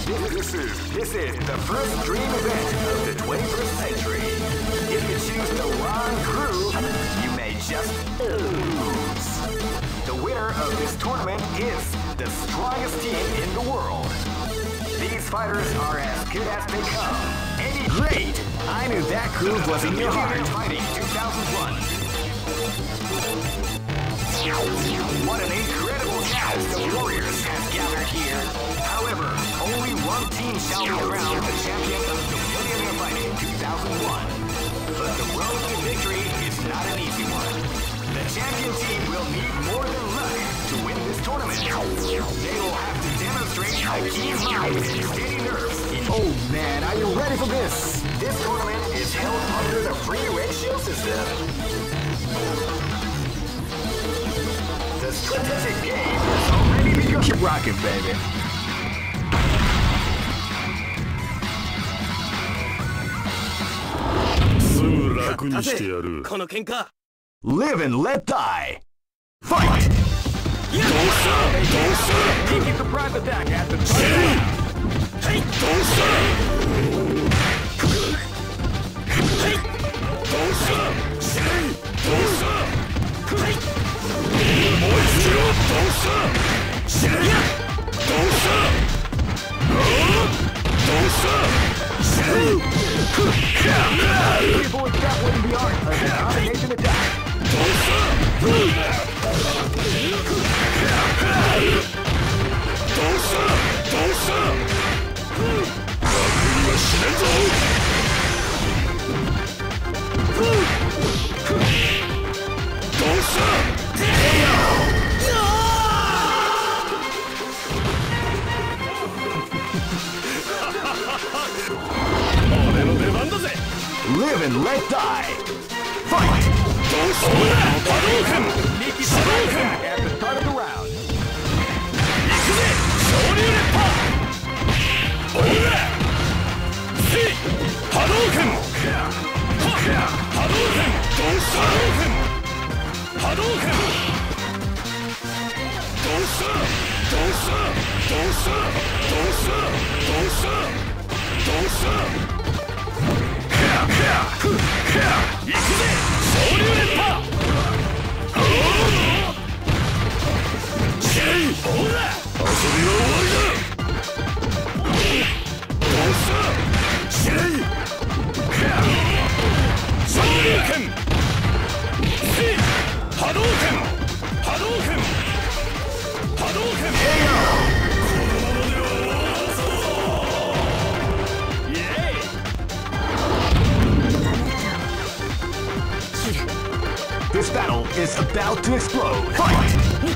This is the first dream event of the 21st century. If you choose the wrong crew, you may just lose. The winner of this tournament is the strongest team in the world. These fighters are as good as they come. Great! I knew that groove was in your heart. Fighting 2001. What an incredible cast of warriors has gathered here. However, only one team shall be crowned the champion of the Millionaire Fighting 2001. But the road to victory is not an easy one. The champion team will need more than luck to win this tournament. They will have to demonstrate a keen mind and steady nerves. Oh man, are you ready for this? This tournament is held under the free ratio system. The strategic game has already begun. Keep rocking, baby. Live and let die. Fight! Keep the private attack at the time. Hey, people with that wouldn't be art of the combination attack. Live and let die. Fight! Sneaky attack at the start of the round. This battle is about to explode. Fight!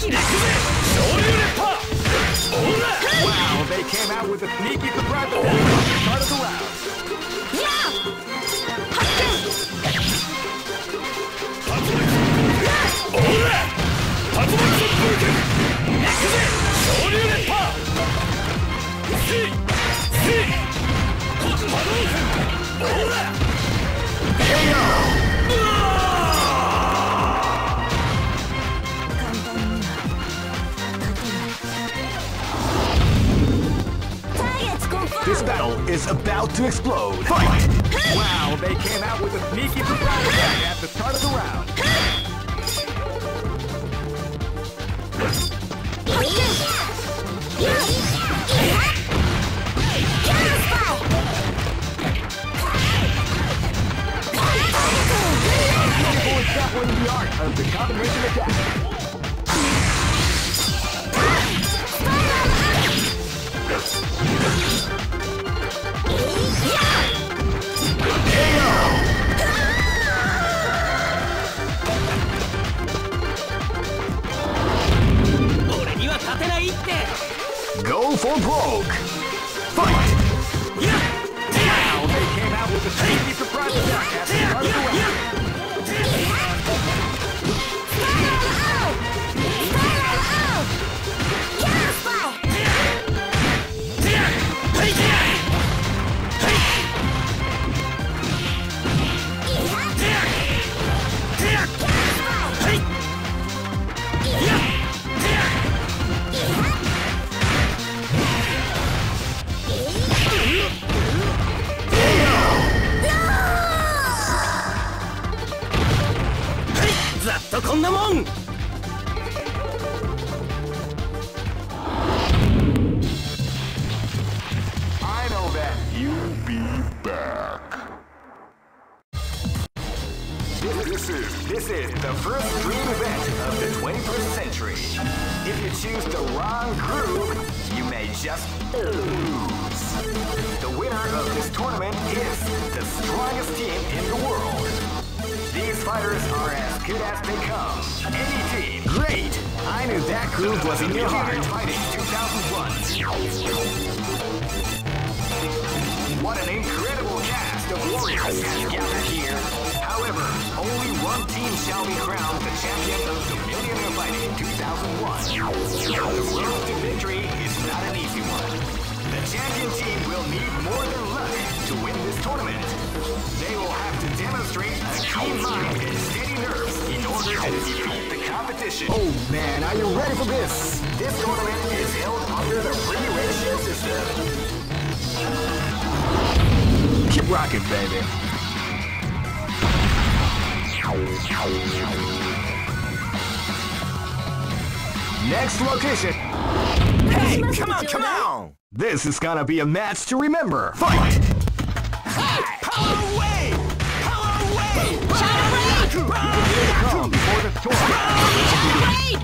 Wow, they came out with a sneaky surprise attack at the start of the round. This battle is about to explode. Fight! Wow, they came out with a sneaky surprise attack at the start of the round. That was the art of the combination attack. Go for broke! Fight! Now they came out with a sneaky surprise attack at the start of the round. lose. The winner of this tournament is the strongest team in the world. These fighters are as good as they come. Any team. Great! I knew that groove was in your heart. Fighting 2001. What an incredible cast of warriors has gathered here. However, only one team shall be crowned the champion of the Millionaire Fighting 2001. The road to victory is not an easy one. The champion team will need more than luck to win this tournament. They will have to demonstrate a keen mind and steady nerves in order to defeat the competition. Oh man, are you ready for this? This tournament is held under the free ratio system. Keep rocking, baby. Next location. Hey, come on, come on! This is gonna be a match to remember. Fight! Hey, power away! Power away! Shadow Blade! Come before the storm. Shadow Blade!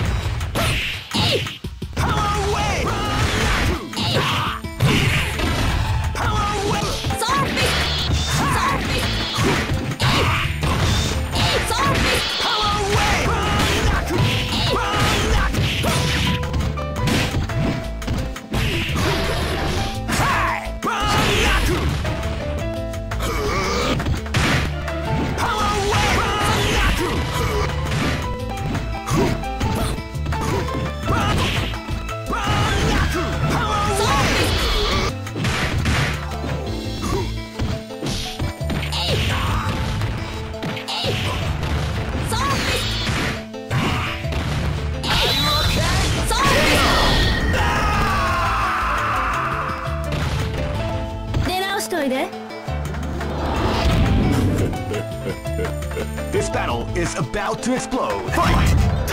Power away! Power away! Zombie! Zombie! Zombie! Power away! This battle is about to explode. Fight!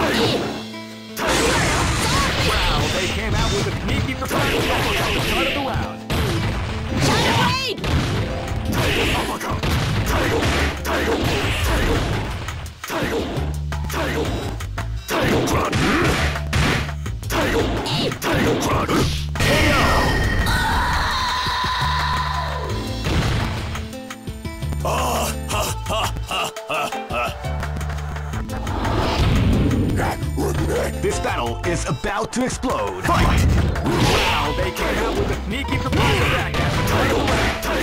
Wow, they came out with a sneaky surprise at the start of the round. Shadow Blade! This battle is about to explode. Fight! Wow, they came out with a sneaky surprise attack at the start of the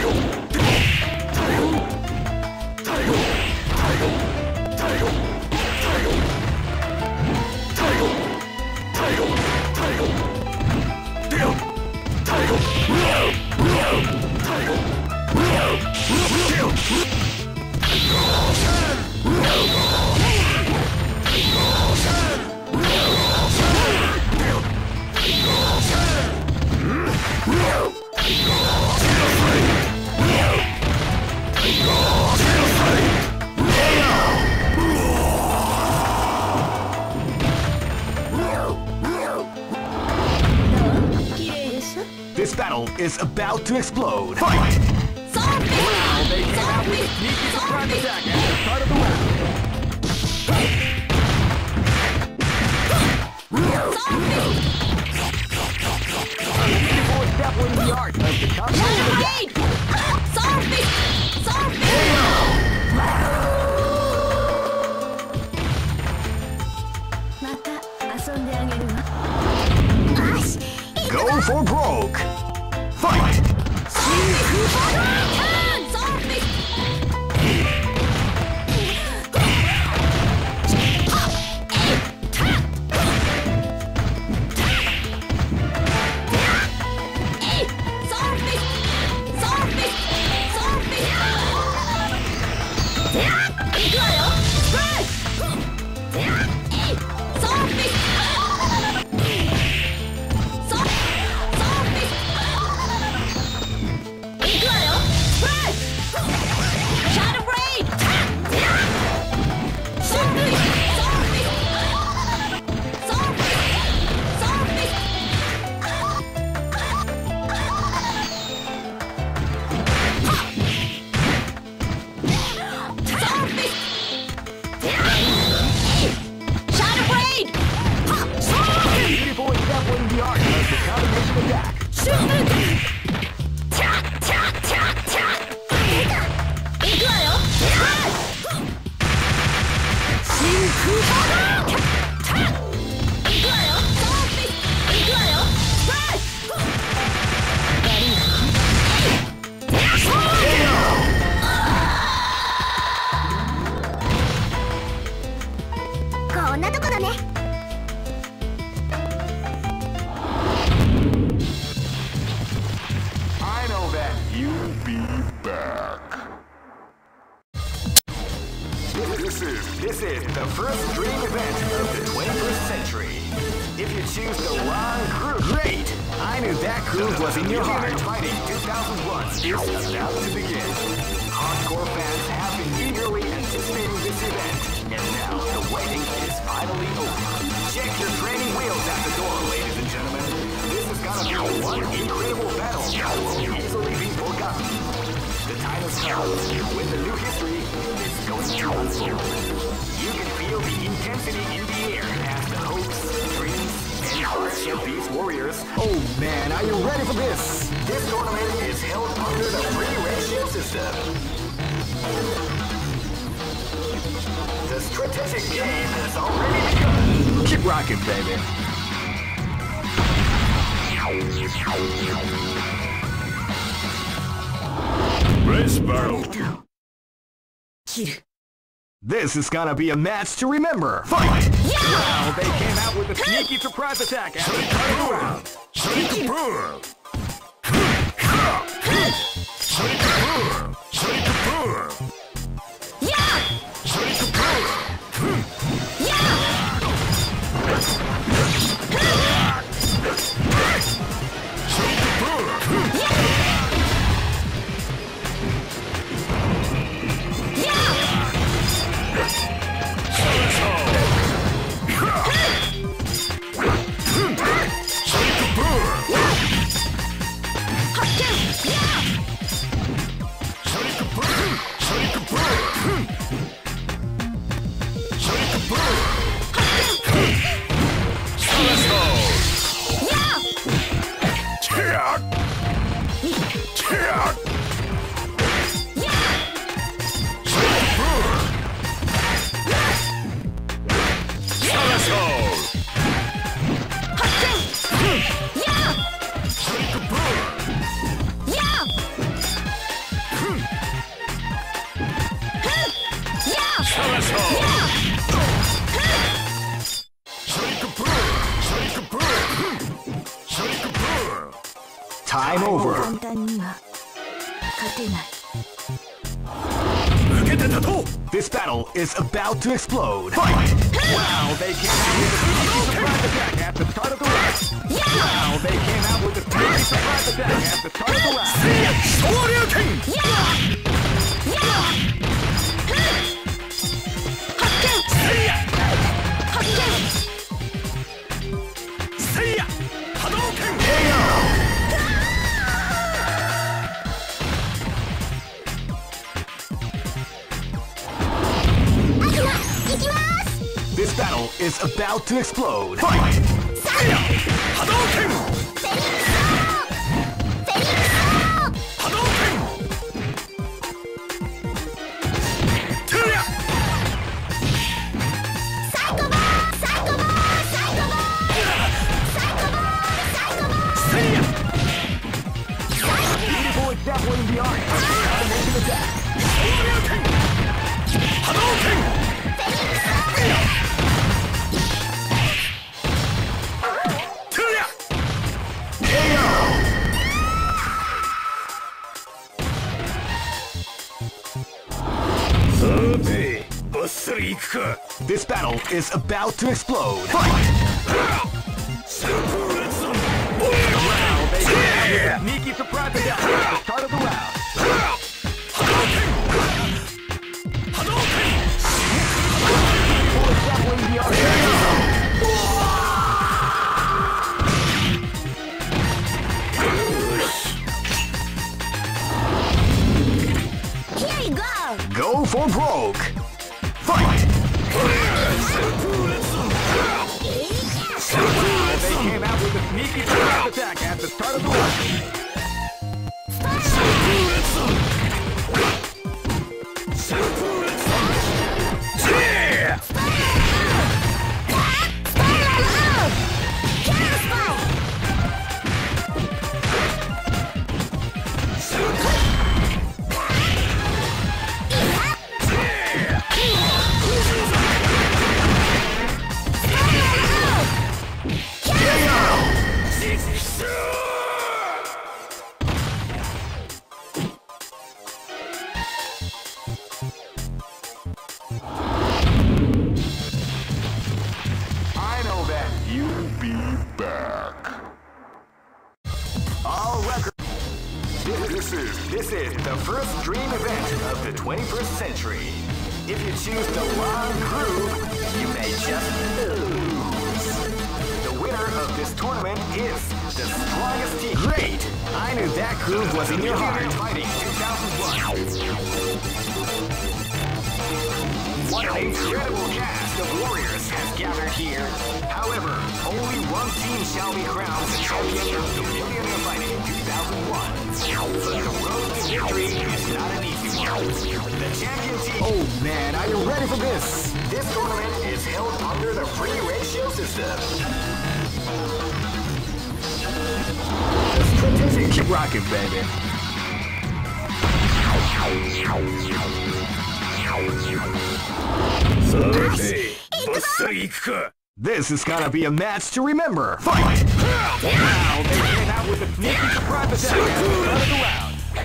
This battle is about to explode. Fight! Zombie! Wow, they came out with a sneaky surprise attack at the start of the round. Before dabbling in the art of the counter attack. Zombie! Zombie! Go for broke. Fight! Turn! Zombie! Zombie! Zombie! Zombie! 行くわよ！スプレー！ゾンビ！ゾンビ！行くわよ！スプレー！ シュートチャッチャッチャッチャッいくわよ真空波動いくわよソーフィスいくわよスプライバリーこんなとこだね I know that you'll be back. This is the first dream event of the 21st century. If you choose the wrong group, great! I knew that group was in your heart. Fighting 2001 is about to begin. Hardcore fans have been eagerly anticipating this event, and now the waiting is finally over. Check your training wheels at the door, ladies and gentlemen. This is gonna be one incredible battle that will easily be forgotten. The time has come when the new history is going to unfold. You can feel the intensity in the air as the hopes, dreams, and hearts of these warriors. Oh man, are you ready for this? This tournament is held under the free ratio system. The strategic game has already begun. Keep rocking, baby. Race battle. This is gonna be a match to remember. Fight! Wow, they came out with a sneaky surprise attack at the start of the round. Shake boom! Time over. 簡単には勝てない This battle is about to explode. Fight! Wow, they came out with a sneaky surprise attack at the start of the round. Wow, they came out with a sneaky surprise attack at the start of the round. This battle is about to explode. Fight! Hadouken! Beautiful example in the art. Make an attack. Hadouken! This battle is about to explode. Fight! Wow, they came out with a sneaky surprise attack at the start of the round. Full example in the art. Here you go! Go for broke. Fight! They came out with a sneaky surprise attack at the start of the round. I know that you'll be back. All record. This is the first dream event of the 21st century. If you choose the wrong groove, you may just lose. The winner of this tournament is the strongest team. Great! I knew that groove was in your heart. Fighting 2001. What an incredible cast of warriors has gathered here. However, only one team shall be crowned the champion of the Millionaire Fighting 2001. But the road to victory is not an easy one. The champion team... Oh man, are you ready for this? This tournament is held under the free ratio system. The strategic... Keep rocking, baby. This is gonna be a match to remember. Fight! Now they came out with a sneaky surprise attack at the start of the round.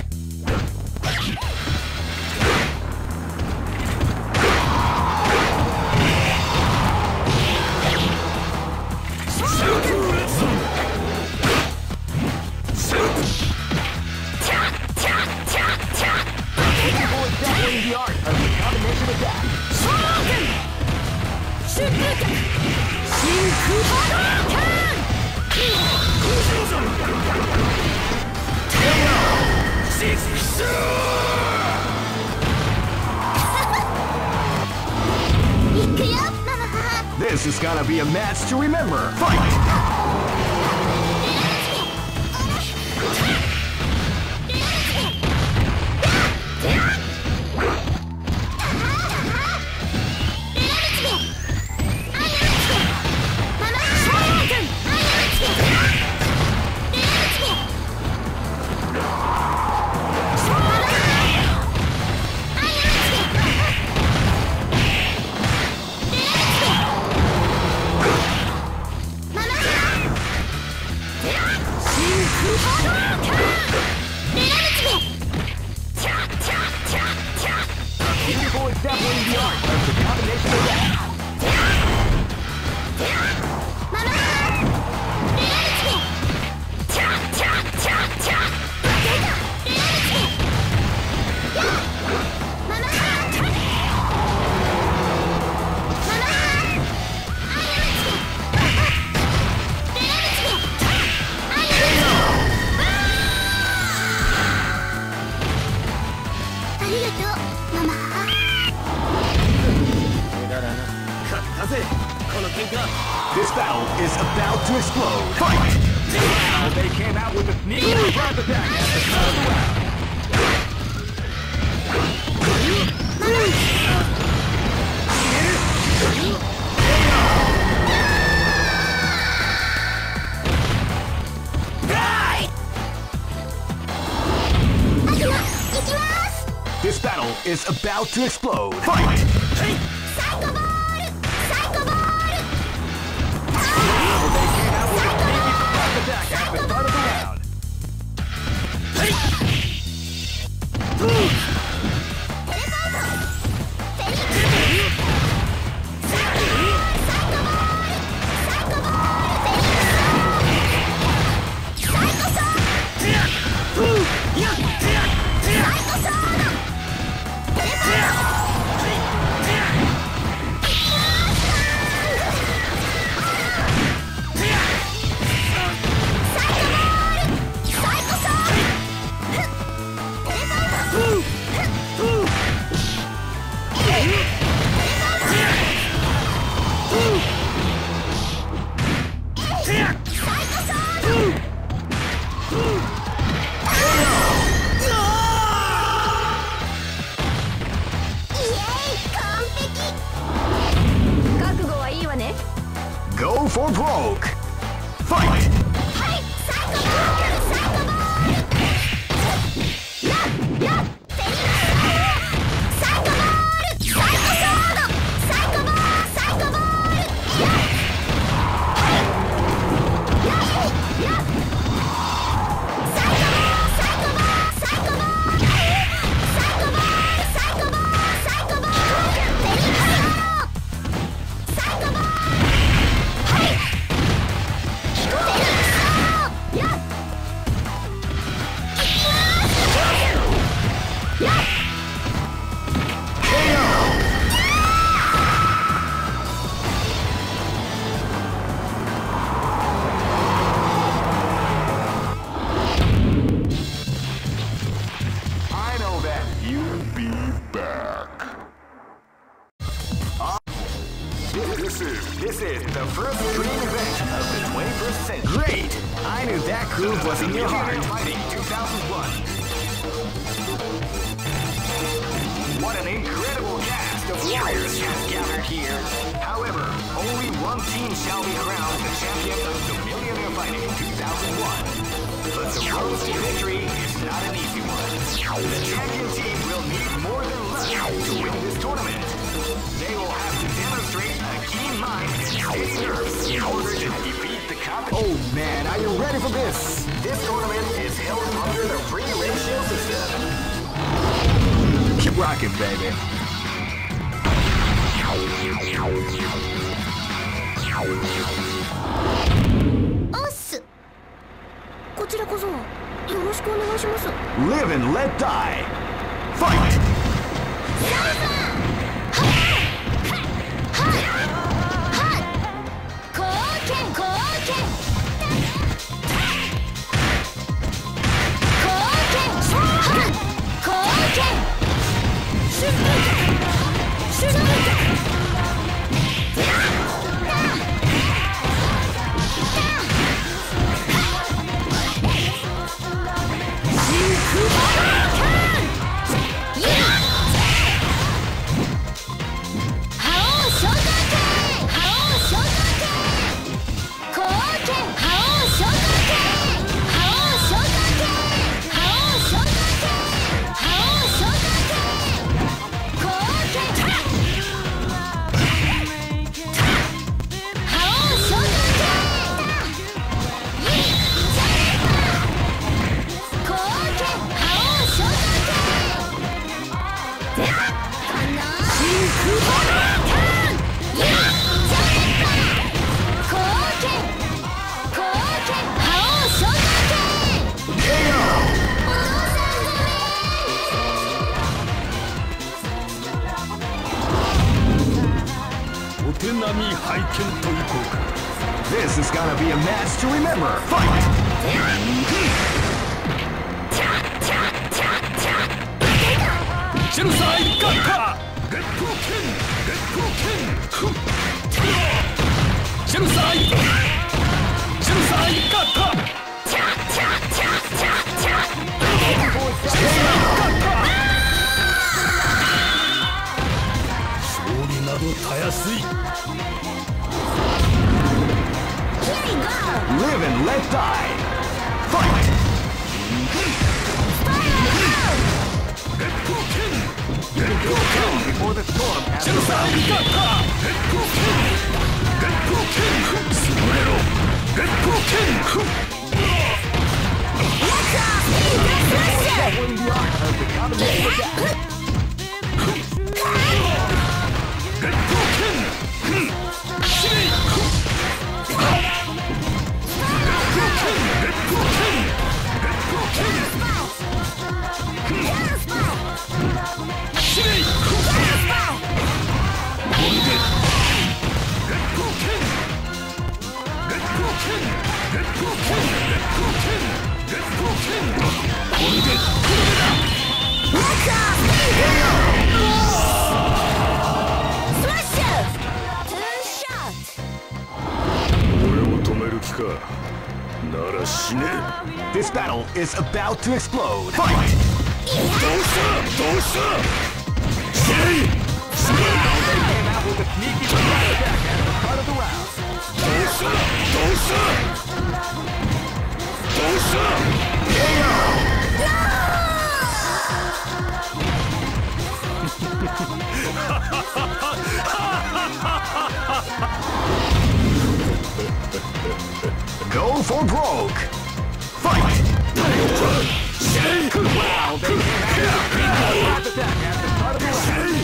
People is definitely the art of the combination attack. This is gonna be a match to remember. Fight! People is definitely the art of the combination attack. This battle is about to explode. Fight! Now they came out with a sneaky surprise attack at the start of the round. This battle is about to explode. Fight! Psycho Ball! Psycho Ball! Now they came out with a sneaky surprise attack at the start of the round. for broke. Fight! This is the first dream event of the 21st century. Great! I knew that groove was in your heart. Fighting 2001. What an incredible cast of warriors has gathered here. However, only one team shall be crowned the champion of the Millionaire Fighting 2001. But the road to victory is not an easy one. The champion team will need more than luck to win this tournament. They will have to demonstrate a keen mind and steady nerves in order to defeat the competition. Oh man, are you ready for this? This tournament is held under the free ratio system. Keep rocking, baby. Live and let die. Fight! This is gonna be a match to remember. Fight! Genocide Gakka! Genocide! Genocide Gakka! Live and let die. Fight! Before the storm has This battle is about to explode. Fight! They came out with a sneaky attack at the start of the round. Go for broke! Fight! Wow, they came out with a attack at the start of the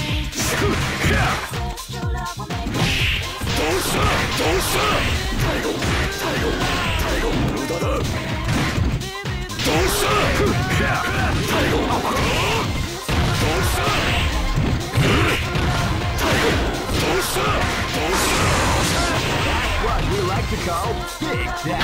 what we like to call Big Death.